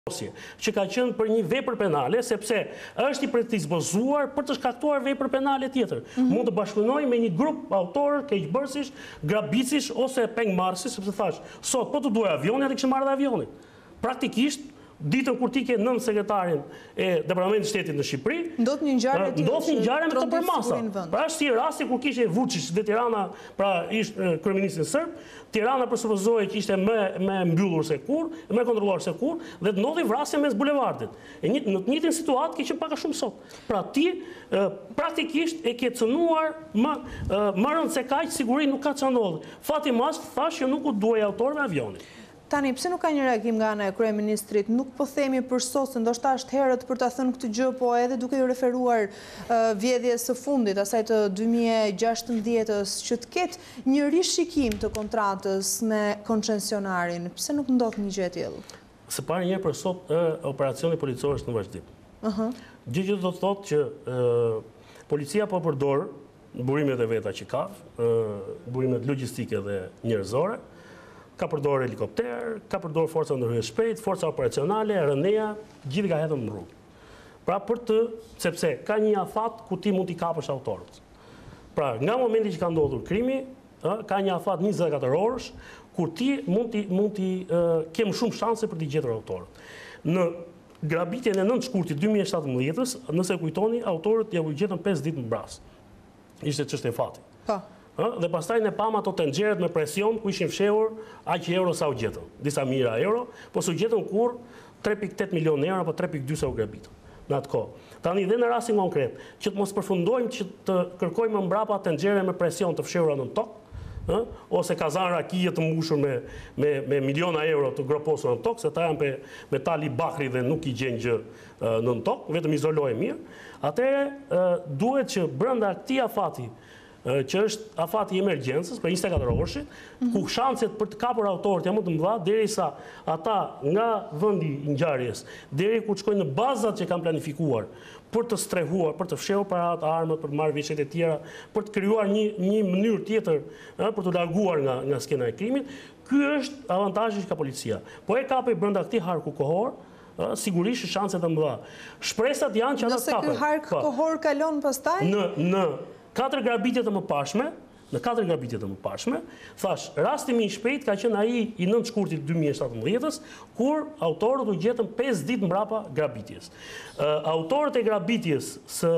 që ka qenë për një vepër penale, sepse është i predispozuar për të shkaktuar vepër penale tjetër. Mund të bashkëpunojë me një grup autorë, keqbërësish, grabicish ose pengmarrësish, sepse thash, sot po të duaj avioni, atë kishë marrë dhe avionin. Praktikisht, ditën kur ti ke nën sekretarin e Departamentit të Shtetit në Shqipëri, ndodh një ngjarje me të përmasa. Pra është si rasti kur kishte Vučić dhe Tirana, pra ishte kryeministri serb, Tirana presupozohej që ishte më mbyllur se kur, më kontrolluar se kur, dhe ndodhi vrasje mes bulevardit. Në të njëjtën situatë ke qenë pak a shumë sot. Pra ti praktikisht e ke cënuar më rënd se kaq sigurinë nuk ka çandolli. Fati mas thash që nuk u duaj autorëve avionit. Tani, pse nuk ka një reagim nga ana e kryeministrit? Nuk po themi për sot, se ndoshta është herët për ta thënë këtë gjë, po edhe duke ju referuar vjedhjes së fundit, asaj të 2016-s, që të ketë një rishikim të kontratës me koncesionarin. Pse nuk ndodh një gjë e tillë? Së pari një për sot operacioni policor është në vazhdim. Gjë që do të thotë që policia po përdor burimet e veta që ka, burimet logjistike dhe njerëzore. Ka përdor helikopter, ka përdor forca ndërhyrje shpejt, forca operacionale, RNA, gjithë ka hedhur në rrugë. Pra sepse ka një afat ku ti mund t'i kapësh autorët. Pra nga momenti që ka ndodhur krimi, ka një afat 24 orësh, kur ti mund t'i kemë shumë shanse për t'i gjetur autorët. Në grabitjen e 9 shkurtit 2017-s, nëse kujtoni, autorët ja u gjetën 5 ditë më bras. Ishte çështje fati. Dhe pastaj ne pam ato tenxheret me presion ku ishin fshehur aq euro sa u gjetën. Disa mijëra euro, po s'u gjetën kur 3.8 milionë euro apo 3.2 sa u grabitën në atë kohë. Tani dhe në rastin konkret, që të mos përfundojmë që të kërkojmë mbrapa tenxhere me presion të fshehura në tokë, ose kazan rakije të mbushur me miliona euro të groposur në tokë, se ta janë metali bakri dhe nuk i gjen gjë në tokë, vetëm izolohet mirë. Atëherë duhet që brenda këtij afati që është afati i emergjencës për 24 orësh, ku shanset për të kapur autorët janë më të mëdha, derisa ata nga vendi i ngjarjes deri ku shkojnë në bazat që kanë planifikuar për të strehuar, për të fshehur parat, armët, për të marrë veshjet e tjera, për të krijuar një mënyrë tjetër për të larguar nga skena e krimit. Ky është avantazhi që ka policia. Po e kapej brenda këtij harku kohor, sigurisht shanset të mëdha. Shpresat janë që ata të kapen. Nëse ky hark kohor kalon pastaj? Në 4 grabitje të mëparshme, thash, rasti më i shpejt ka qenë ai i 9 shkurtit 2017-s, kur autorët u gjetën 5 ditë mbrapa grabitjes. Autorët e grabitjes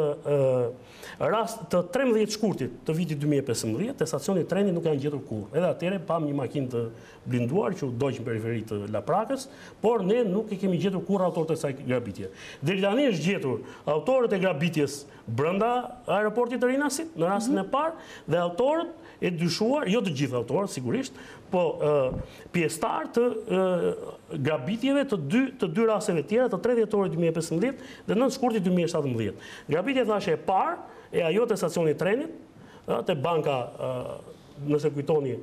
të 13 shkurtit të vitit 2015, te stacioni treni nuk janë gjetur kurrë. Edhe atëherë pam një makinë të blinduar që u doq në periferi të Laprakës, por ne nuk i kemi gjetur kurrë autorët e kësaj grabitje. Deri tani është gjetur autorët e grabitjes brenda aeroportit të Rinasit, në rastin e parë, dhe autorët e dyshuar, jo të gjithë autorët sigurisht, po pjesëtar të grabitjeve të dy rasteve tjera, të 3 dhjetorit 2015 dhe 9 shkurtit 2017. Grabitja thashë e parë e ajo të stacionit trenit, të banka, nëse kujtoni,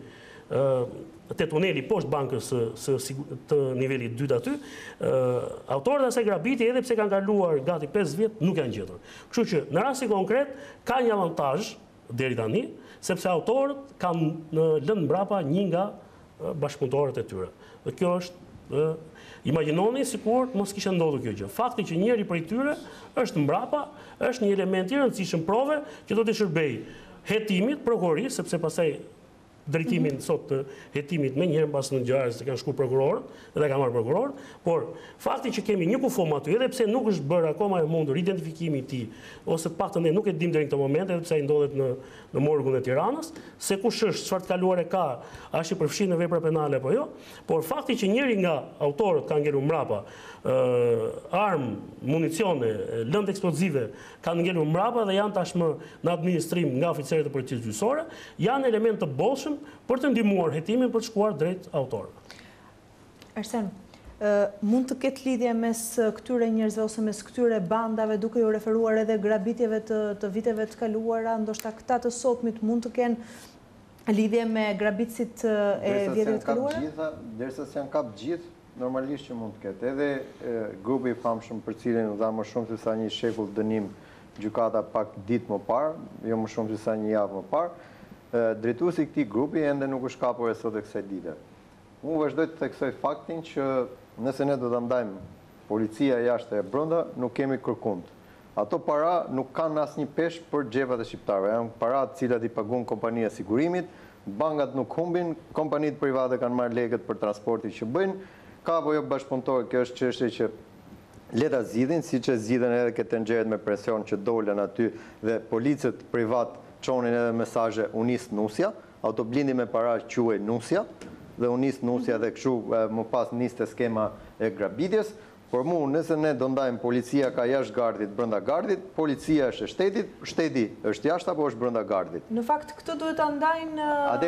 të tuneli poshtë bankës të nivelit 2 aty, autorët e asaj grabitje, edhe pse kanë kaluar gati 5 vjet, nuk janë gjetur. Kështu që në rastin konkret ka një avantazh deri tani, sepse autorët kanë lënë mbrapa një nga bashkëpunëtorët e tyre. Dhe kjo është, imagjinoni sikur mos kishte ndodhur kjo gjë. Fakti që njëri prej tyre është mbrapa, është një element i rëndësishëm prove që do të shërbejë hetimit, prokurorisë, sepse pastaj drejtimin sot të hetimit me njëherë pas në ngjarjes se kanë shkuar prokurorët dhe ka marrë prokurorët, por fakti që kemi një kufom aty, edhe pse nuk është bërë akoma e mundur identifikimi i tij, ose paktën ne nuk e dim deri në këtë moment, edhe pse ai ndodhet në morgun e Tiranës, se kush është, çfarë të kaluar e ka, a është i përfshirë në vepra penale apo jo, por fakti që njëri nga autorët ka ngelur mbrapa armë, municione, lëndë eksplozive kanë ngelur mbrapa dhe janë tashmë në administrim nga oficerët e policisë gjyqësore, janë element të bollshëm për të ndihmuar hetimin për të shkuar drejt autorëve. Arsen, mund të ketë lidhje mes këtyre njerëzve ose mes këtyre bandave, duke ju referuar edhe grabitjeve të viteve të kaluara, ndoshta këta të sotmit mund të kenë lidhje me grabitësit e vjetëve të kaluara? Derisa s'janë kap gjithë, normalisht që mund të ketë. Edhe grupi i famshëm për cilin u dha më shumë se sa një shekull dënim gjykata pak ditë më parë, jo më shumë se sa një javë më parë, drejtuesi i këtij grupi ende nuk është kapur e sot e kësaj dite. Unë vazhdoj të theksoj faktin që nëse ne do ta ndajmë policia jashtë e brenda, nuk kemi kërkund. Ato para nuk kanë asnjë peshë për xhepat e shqiptarëve. Janë para të cilat i paguon kompania e sigurimit, bankat nuk humbin, kompanitë private kanë marrë lekët për transportin që bëjnë. Ka apo jo bashkëpunëtorë, kjo është çështje që leta zgjidhin, siç e zgjidhen edhe këtë tenxheret me presion që dolën aty dhe policët privat çonin edhe mesazhe unis nusja, autoblindi me para quhej nusja dhe unis nusja dhe kështu më pas niste skema e grabitjes. Por mu, nëse ne do ndajmë policia ka jashtë gardit, brenda gardit, policia është e shtetit, shteti është jashtë apo është brenda gardit? Në fakt, këtë duhet të ndajnë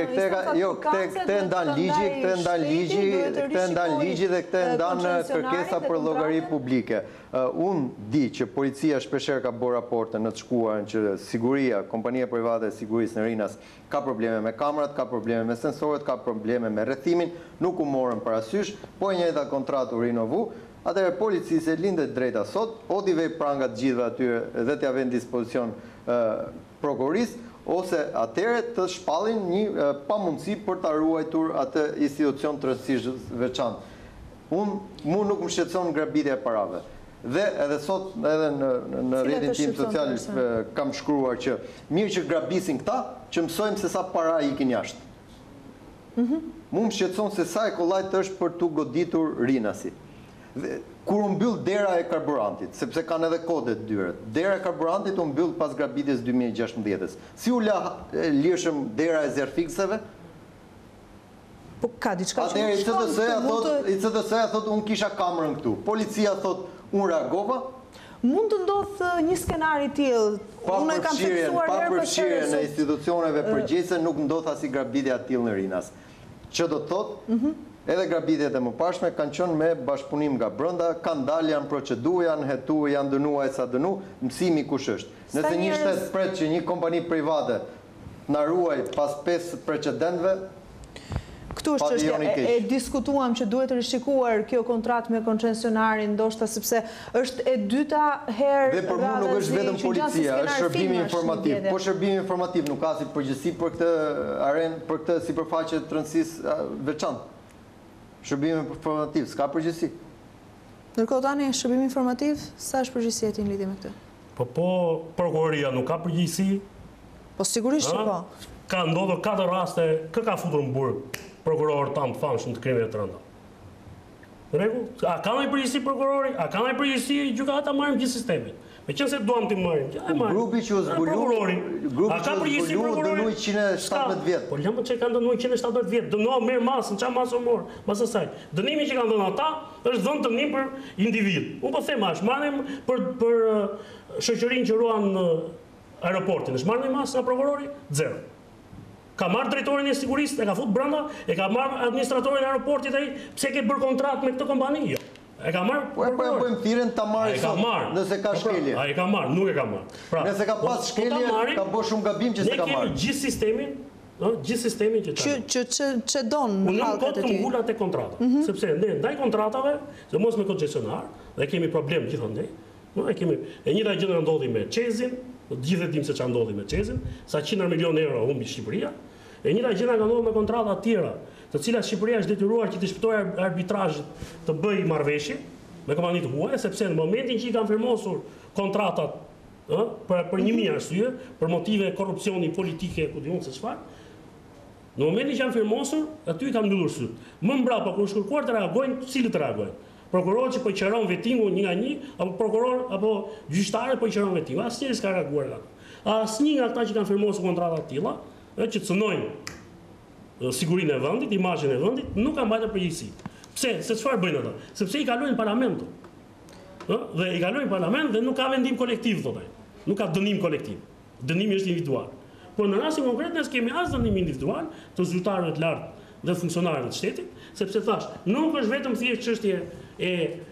Këte ndan ligji, këte ndan ligji dhe këte ndan kërkesa për llogari publike. Unë di që policia shpesher ka bërë raporte në të shkuarën që siguria, kompania private e sigurisë në Rinas ka probleme me kamerat, ka probleme me sensorët, ka probleme me rrethimin, nuk u morën parasysh, po e njëjta kontratë u rinovu. Atëherë policisë e lindet drejta sot, o t'i vej prangat gjithve atyre dhe t'ja vend dispozicion prokurorisë, ose atëherë të shpallin një pamundësi për ta ruajtur atë institucion të rëndësishëm veçantë. Mu nuk më shqetëson grabitja e parave. Dhe edhe sot edhe në rrjetin tim social kam shkruar që mirë që grabisin këta, që mësojmë se sa para ikin jashtë. Mu më shqetëson se sa e kollajt është për t'u goditur Rinasi. Kur u mbyll dera e karburantit, sepse kanë edhe kodet dyret, dera e karburantit u mbyll pas grabitjes 2016. Si u la lirshëm dera e zerfikseve? Po ka diçka që i CDS-ja thot unë kisha kamerën këtu. Policia thot unë reagova. Mund të ndodhë një skenari tillë. Unë e kam fiksuar herë për herë në institucioneve përgjegjëse nuk ndodh asnjë grabitje tillë në Rinas. Që do të thotë edhe grabitjet e mëparshme kanë qenë me bashkëpunim nga brenda, kanë dalë, janë procedurë, janë hetu, janë dënuar sa dënu, mësimi kush është. Nëse një shtet pret që një kompani private na ruaj pas 5 precedentëve, këtu është çështja. E diskutuam që duhet rishikuar kjo kontratë me koncesionarin, ndoshta sepse është e dyta herë dhe për mua nuk është vetëm policia, është shërbimi informativ. Po shërbimi informativ nuk ka si përgjegjësi për këtë arenë, për këtë sipërfaqe të rëndësisë veçantë. Shërbimi informativ, s'ka përgjithësi. Ndërkohë tani, shërbimi informativ, sa është përgjithësia e ti në lidhje me këtë? Po, prokuroria nuk ka përgjithësi. Po, sigurisht që po. Ka ndodhur 4 raste, kë ka futur në burg prokuror tam të famshëm të krimeve të rënda. Në rregull? A ka ndonjë përgjithësi prokurori? A ka ndonjë përgjithësi gjykata? Marrim gjithë sistemin. Me qenë se duam të marrim. Grupi që u zbuluar dënoi 117 vjet. Po lëmë që kanë dënuar 117 vjet. Dënoi merr masën, çfarë masë u mor? Mas asaj. Dënimi që kanë dhënë ata është dhënë dënim për individ. Unë po them as marrim për shoqërinë që ruan aeroportin. Është marrë masë nga prokurori? Zero. Ka marrë drejtorin e sigurisë, e ka fut brenda, e ka marrë administratorin e aeroportit ai, pse ke bërë kontratë me këtë kompani? Jo. E ka marrë? Po e bëjmë thirrjen ta marrë sot, nëse ka shkelje. Ai ka marrë, nuk e ka marrë. Pra, nëse ka pas shkelje, ka bërë shumë gabim që s'e ka marrë. Ne kemi gjithë sistemin që don në hallkat e tij. Unë nuk ngulat e kontrata, sepse ne ndaj kontratave, se mos me koncesionar, dhe kemi problem gjithandej. E njëjta gjë ndodhi me Çezin, gjithë dim se ç'a ndodhi me Çezin, sa 100 milionë euro humbi Shqipëria. E njëjta gjë ka ndodhur me kontrata të tjera, të cilat Shqipëria është detyruar që të shpëtojë arbitrazhit të bëjë marrëveshje me kompanitë huaja, sepse në momentin që i kanë firmosur kontratat për 1000 arsye, për motive korrupsioni politike, ku diun se çfarë, në momentin që janë firmosur, aty i kanë mbyllur syt. Më mbrapa kur shkruar të reagojnë, cilët reagojnë? Prokuror që po i qeron vetingun një nga një, apo prokuror apo gjyqtarë po i qeron vetingun. Asnjëri s'ka reaguar nga. Asnjë nga ata që kanë firmosur kontrata të tilla, që cënojnë sigurinë e vendit, imazhin e vendit, nuk kanë mbajtur përgjegjësi. Pse? Se çfarë bëjnë ata? Sepse i kalojnë parlamentin. Dhe i kalojnë parlament dhe nuk ka vendim kolektiv thotë ai. Nuk ka dënim kolektiv. Dënimi është individual. Por në rastin konkret ne kemi as dënim individual të zyrtarëve të lartë dhe funksionarëve të shtetit, sepse thash, nuk është vetëm thjesht çështje e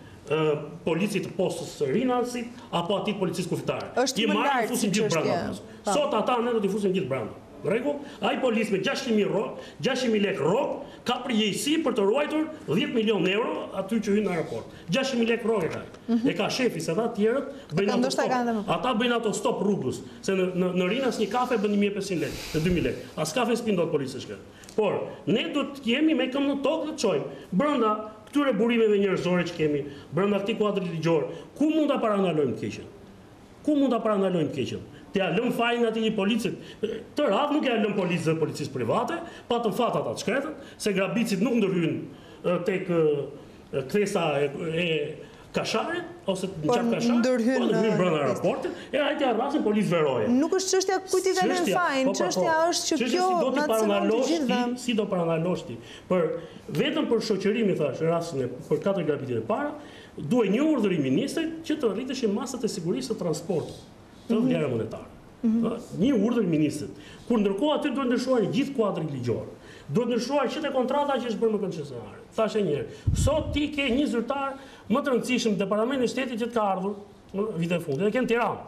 policit të postës së Rinasit apo atit policisë kufitare. Ti marrë fusin gjithë brenda. Sot ata ne do t'i fusim gjithë brenda. Në rregull, ai policë me 600.000 lekë rrok ka përgjegjësi për të ruajtur 10 milionë euro aty që hyn në aeroport. 600.000 lekë rrok e ka. E ka shefi se ata të tjerët bëjnë autostop. Ata bëjnë autostop rrugës, se në Rinas një kafe bën 1500 lekë, 2000 lekë. As kafe s'pin dot policë shkë. Por ne do të jemi me këmbë në tokë të çojmë brenda këtyre burimeve njerëzore që kemi brenda këtij kuadri ligjor, ku mund ta parandalojmë keqen? Ku mund ta parandalojmë keqen? Të ja lëm fajin atij i policit. Të radhë nuk ja lëm policit dhe policisë private, patëm fat ata të shkretën, se grabicit nuk ndërhyjnë tek kthesa e Kasharit ose në qatë Kashar, ndërhyjnë brenda aeroportit, e hajtë ja rrasin policë veroje. Nuk është çështja kujt i kalon fajin, çështja është që kjo na cënon të gjithë. Si do parandalosh ti? Vetëm për shoqërimin, thash, rastin për 4 grabitjet e para, duhet një urdhër i ministrit që të rriteshin masat e sigurisë të transportit të vlerë monetare. Një urdhër i ministrit. Kur ndërkohë aty duhet ndryshuar gjithë kuadri ligjor. Duhet ndryshuar që te kontrata që është bërë me koncesionare. Thashë një herë, sot ti ke një zyrtar më të rëndësishëm departamentin e shtetit që të ka ardhur në vitet e fundit, dhe ke në Tiranë.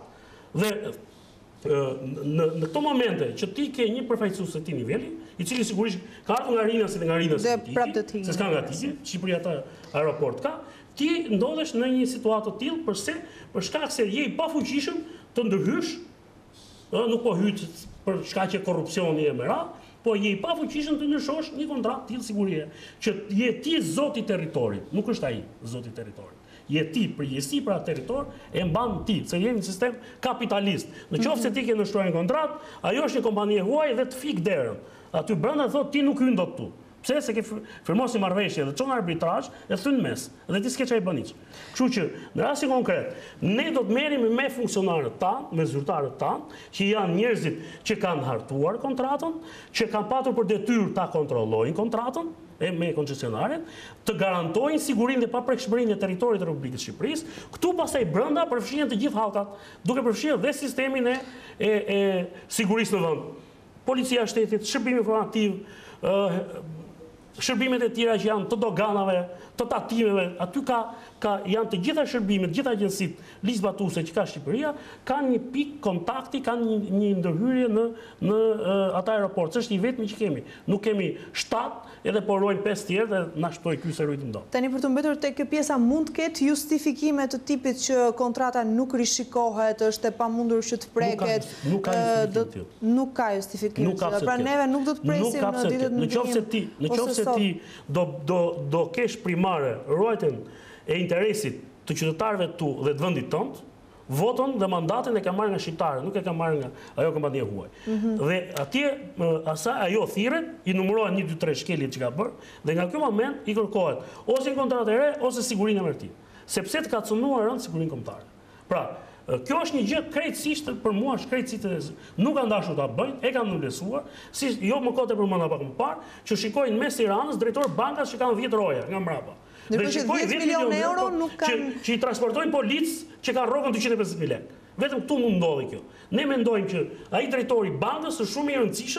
Dhe në këto momente që ti ke një përfaqësues të këtij niveli, i cili sigurisht ka ardhur nga Rina se nga Rina se s'ka nga Tigi, Shqipëria ata aeroport ka, ti ndodhesh në një situatë të tillë për shkak se je i pafuqishëm të ndërhysh, nuk po hyj për shkak të korrupsioni e mëra, po je i pafuqishëm të ndryshosh një kontratë tillë sigurie, që je ti zoti i territorit, nuk është ai zoti i territorit. Je ti përgjegjësi për atë territor e mban ti, se jemi në sistem kapitalist. Në qoftë se ti ke ndërshtuar një kontratë, ajo është një kompani e huaj dhe të fik derën. Aty brenda thotë ti nuk hyn dot tu. Pse se ke firmosi marrëveshje dhe çon arbitrazh e thyn mes, dhe ti s'ke çaj bën hiç. Kështu që në rastin konkret, ne do të merremi me funksionarët tanë, me zyrtarët tanë, që janë njerëzit që kanë hartuar kontratën, që kanë patur për detyrë ta kontrollojnë kontratën me koncesionaren, të garantojnë sigurinë dhe paprekshmërinë e territorit të Republikës së Shqipërisë. Këtu pastaj brenda përfshihen të gjithë hallkat, duke përfshirë dhe sistemin e sigurisë në vend. Policia e shtetit, shërbimi informativ, shërbimet e tjera që janë të doganave, të tatimeve, aty janë të gjitha shërbimet, të gjitha agjensitë ligjzbatuese që ka Shqipëria, kanë një pikë kontakti, kanë një ndërhyrje në ata aeroport. Është i vetmi që kemi. Nuk kemi 7 edhe porojnë 5 tjerë dhe na shtoi ky se rujtim dot. Tani për të mbetur tek kjo pjesa mund të ketë justifikime të tipit që kontrata nuk rishikohet, është e pamundur që të preket. Nuk ka justifikim. Pra neve nuk do të presim në ditët në vijim. Në qoftë se ti do kesh primare ruajtjen e interesit të qytetarëve tu dhe të vendit tënd, votën dhe mandatin e ka marrë nga shqiptarët, nuk e ka marrë nga ajo kompania huaj. Dhe atje ajo thirret, i numërohen 1, 2, 3 shkeljet që ka bërë, dhe nga ky moment i kërkohet ose një kontratë e re ose sigurinë e mërtit, sepse të ka cënuar rënd sigurinë kombëtare. Pra, kjo është një gjë krejtësisht për mua, krejtësisht nuk kanë dashur ta bëjnë, e kanë nulesuar, si jo më kote për mëna pak më parë, që shikojnë mes Tiranës drejtor bankas që kanë 10 roja nga mbrapa. Ndërkohë që 10 milion euro nuk kanë që i transportojnë policë që kanë rrogën 250.000 lekë. Vetëm këtu mund ndodhi kjo. Ne mendojmë që ai drejtori i bankës është shumë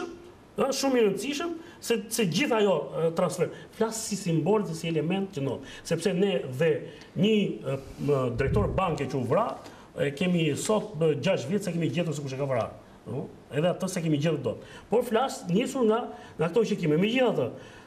i rëndësishëm, se gjithë ajo transfer flas si simbol dhe si element që ndodh, sepse ne dhe një drejtor banke që u vra, kemi sot 6 vjet se kemi gjetur se kush e ka vrarë. Edhe atë se kemi gjetur dot. Por flas nisur nga ato që kemi. Megjithatë,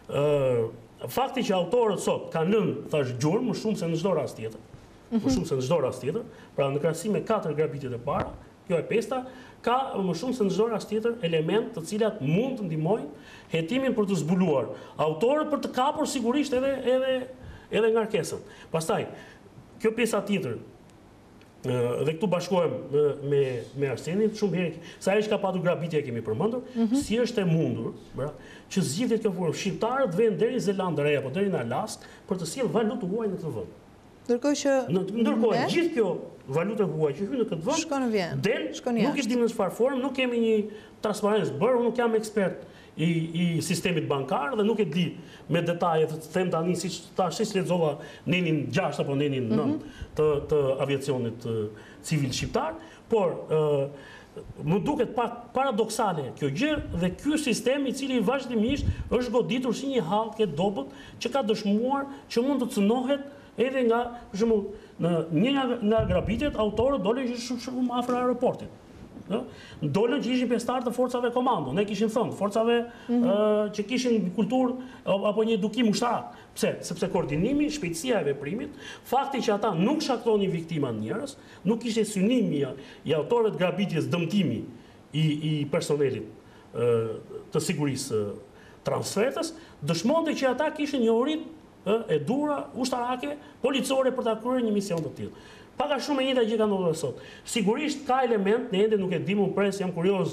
fakti që autorët sot kanë lënë thash gjurmë më shumë se në çdo rast tjetër. Më shumë se në çdo rast tjetër, pra në krahasim me 4 grabitjet e para, kjo e 5-ta ka më shumë se në çdo rast tjetër element të cilat mund të ndihmojnë hetimin për të zbuluar autorët për të kapur sigurisht edhe ngarkesën. Pastaj, kjo pjesa tjetër dhe këtu bashkohem me Arsenin, shumë herë, sa herë që ka patur grabitje kemi përmendur, si është e mundur, që zgjidhet kjo formë, shqiptarët vënë deri në Zelandë apo deri në Alaskë për të sjellë valutë huaj në këtë vend. Ndërkohë gjithë kjo valutë huaj që hyn në këtë vend shkon në vend. Nuk i dim në çfarë formë, nuk kemi një transparencë bërë, nuk jam ekspert i sistemit bankar dhe nuk e di me detaje të them tani siç tash lexova nenin 6 apo nenin 9 të aviacionit civil shqiptar, por më duket pak paradoksale kjo gjë dhe ky sistem i cili vazhdimisht është goditur si një hallkë e dobët që ka dëshmuar që mund të cënohet edhe nga, për shembull, në një nga grabitjet autorët dolën që shumë afër aeroportit. Dolën që ishin pjesëtar të forcave komando, ne kishim thënë, forcave që kishin kulturë apo një edukim ushtarak. Pse? Sepse koordinimi, shpejtësia e veprimit, fakti që ata nuk shaktonin viktima njerëz, nuk ishte synimi i autorëve të grabitjes dëmtimi i personelit të sigurisë transfertës, dëshmonte që ata kishin njohurit e dura ushtarake, policore për ta kryer një mision të tillë. Paka shumë e njëjta gjë ka ndodhur sot. Sigurisht ka element, ne ende nuk e dimë pres, jam kurioz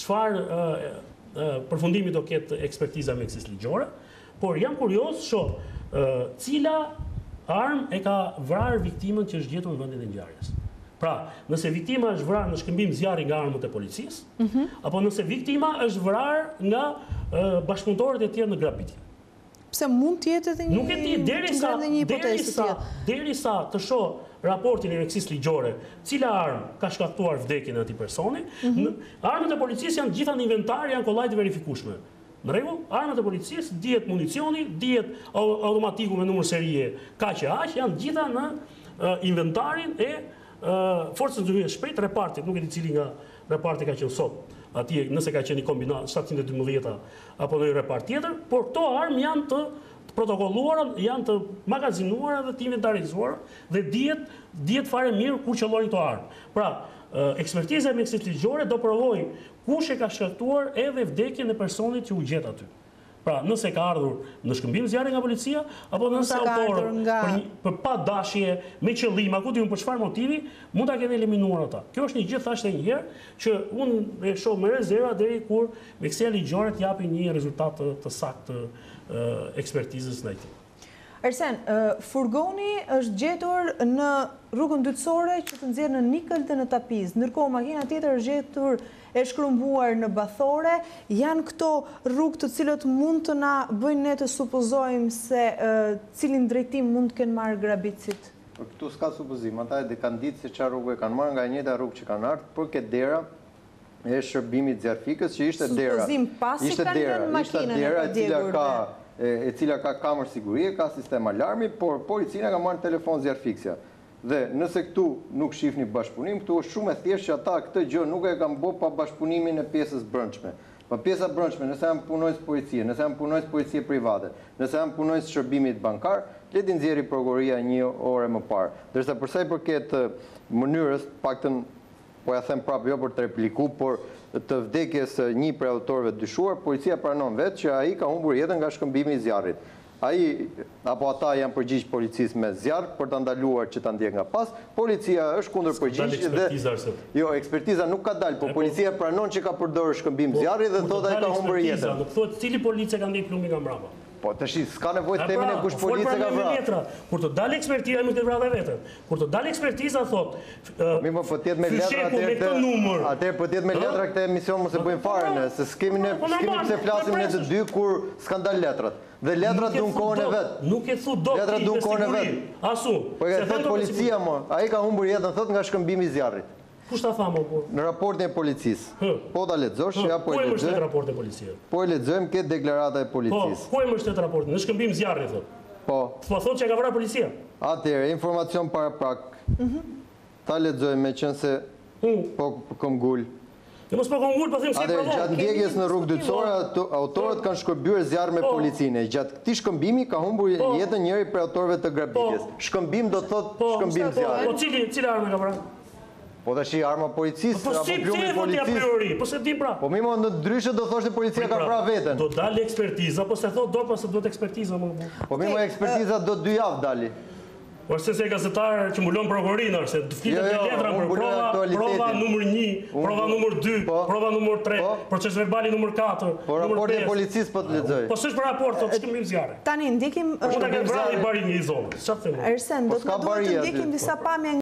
çfarë përfundimi do ketë ekspertiza mjekësisë ligjore, por jam kurioz shoh cila armë e ka vrarë viktimën që është gjetur në vendin e ngjarjes. Pra, nëse viktima është vrarë në shkëmbim zjarri nga armët e policisë, apo nëse viktima është vrarë nga bashkëpunëtorët e tjerë në grabitje. Pse mund të jetë edhe një Nuk e di, derisa të shoh raportin e mjekësisë ligjore, cila armë ka shkaktuar vdekjen e atij personi, armët e policisë janë gjitha në inventar, janë kollaj të verifikueshme. Në rregull, armët e policisë, dihet municioni, dihet automatiku me numër serie, kaq e aq, janë gjitha në inventarin e forcës ndërhyrjes shpejt repartit, nuk e di cili nga reparti ka qenë sot. Atje nëse ka qenë i kombinat 712 apo në një repart tjetër, por këto armë janë të protokolluara, janë të magazinuara dhe të inventarizuara dhe dihet fare mirë ku qëllojnë këto armë. Pra, ekspertiza e mjekësisë ligjore do provojë kush e ka shkaktuar edhe vdekjen e personit që u gjet aty. Pra, nëse ka ardhur në shkëmbim zjarri nga policia, apo nëse autorët për pa dashje, me qëllim, ku diun për çfarë motivi, mund ta kenë eliminuar ata. Kjo është një gjë thashë një herë që unë e shoh me rezerva deri kur mjekësia ligjore të japi një rezultat të saktë ekspertizës ndaj tij. Arsen, furgoni është gjetur në rrugën dytësore që të nxjerr në Nikël dhe në Tapiz, ndërkohë makina tjetër është gjetur e shkrumbuar në Bathore. Janë këto rrugë të cilët mund të na bëjnë ne të supozojmë se cilin drejtim mund të kenë marrë grabitësit? Këtu s'ka supozim, ata e kanë ditë se çfarë rrugë kanë marrë nga e njëjta rrugë që kanë ardhur, por këtë dera e shërbimit zjarfikës që ishte dera. Supozim pasi kanë lënë makinën e padjegur. E cila ka kamerë sigurie, ka sistem alarmi, por policia ka marrë telefon zjarfiksja. Dhe nëse këtu nuk shifni bashkëpunim, këtu është shumë e thjeshtë që ata këtë gjë nuk e kanë bërë pa bashkëpunimin e pjesës brendshme. Pa pjesa brendshme, nëse janë punojës policie, nëse janë punojës policie private, nëse janë punojës shërbimit bankar, le të nxjerrë prokuroria 1 orë më parë. Ndërsa për sa i përket mënyrës, paktën po ja them prapë jo për të replikuar, por të vdekjes një prej autorëve dyshuar, policia pranon vetë që ai ka humbur jetën nga shkëmbimi i zjarrit. Ai apo ata janë përgjigj policisë me zjarr për ta ndaluar që ta ndjek nga pas. Policia është kundër përgjigj dhe jo, ekspertiza nuk ka dalë, por policia pranon që ka përdorur shkëmbim zjarri dhe thotë ai ka humbur jetën. Nuk thotë cili policia ka ndjek plumbin nga mbrapa. Po tash s'ka nevojë të themin e kush policia ka vrarë. Kur të dalë ekspertiza nuk e vrarë vetën. Kur të dalë ekspertiza thotë po të jetë me letra atëherë po të jetë me letra këtë emision mos e bëjmë fare ne, se s'kemi pse flasim ne të dy kur s'kan dalë letrat. Dhe letrat duan kohën e vet. Nuk e thu dot. Letrat duan kohën e vet. Asu. Po e thot policia më, ai ka humbur jetën thot nga shkëmbimi i zjarrit. Kush ta tha më po? Në raportin e policisë. Po ta lexosh, ja po e lexoj. Ku është raporti i policisë? Po e lexojmë këtë deklarata e policisë. Po, ku është raporti? Në shkëmbim zjarri thot. Po. Po thotë që ka vrarë policia. Atëherë, informacion paraprak. Ta lexojmë meqense po kom gul. Ne mos po kom gul, po them si provon. Gjatë ndjekjes në rrugë dytësore, autorët kanë shkëmbyer zjarr me policinë. Gjatë këtij shkëmbimi ka humbur jetën njëri prej autorëve të grabitjes. Shkëmbim do të thotë shkëmbim zjarri. Po cila armë ka vrarë? Po tash arma policisë apo plumbi policisë. Po se di pra. Po më ndryshe do thoshte policia ka vrarë veten. Do dalë ekspertiza, po se thotë do pas se duhet ekspertiza më. Po më ekspertiza do 2 javë dali. Por se gazetar që mbulon prokurorinë, se flitet me letra për prova numër 1, prova numër 2, prova numër 3, proces verbali numër 4, po raporti i policisë po të lexoj. Po s'është për raport, thotë shkëmbim zjarri. Tani ndjekim Mund ta ketë vrarë barin një zonë. Çfarë them? Arsen, do të ndjekim disa pamje